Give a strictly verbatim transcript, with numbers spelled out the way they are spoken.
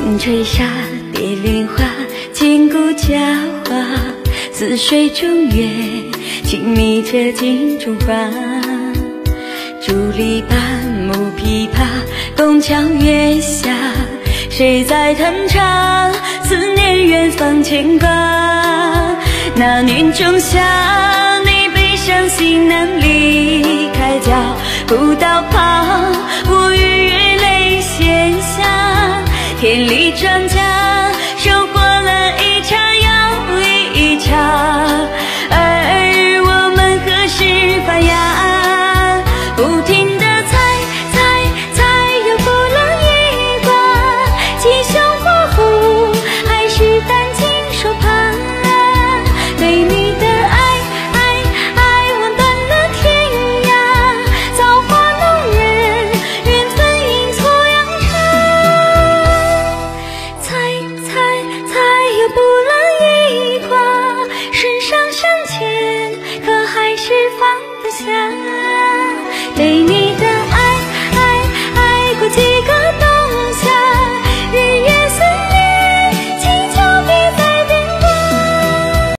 风吹沙，蝶恋花，千古佳话。似水中月，轻迷着镜中花。竹篱笆，木琵琶，宫桥月下，谁在弹唱？思念远方牵挂。那年仲夏，你背上行囊离开脚步道旁，我与月泪闲暇，天里庄稼收获了一茬又一茬，而我们何时发芽？不停地猜猜猜，又不能一卦，吉凶祸福还是担惊受怕。对你的爱爱爱望断了天涯，造化弄人，缘分阴错阳差。猜猜猜，又不能一卦，世上相欠，可还是放不下。对你